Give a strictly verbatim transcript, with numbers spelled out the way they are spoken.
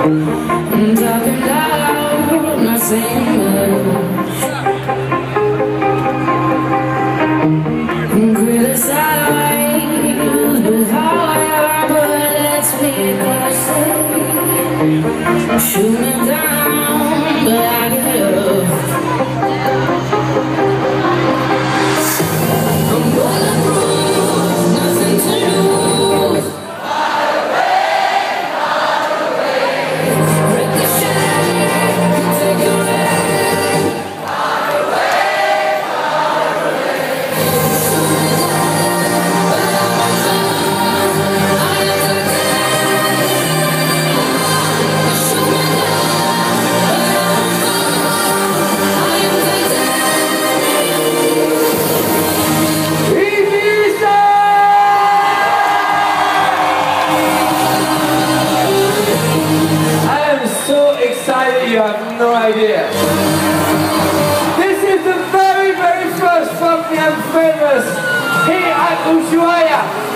I'm talking loud, not saying much. Criticize, but how I are, but let's pick a side. Shoot me down, but I get up. I'm bulletproof, nothing to lose. Far away, far away. Ricochet, can take your head. Far away, far away. Shoot me down, but I won't run. I am Titanic. Shoot me down, but I won't run. I am Titanic. So excited you have no idea. This is the very, very first Funky and Famous here at Ushuaia.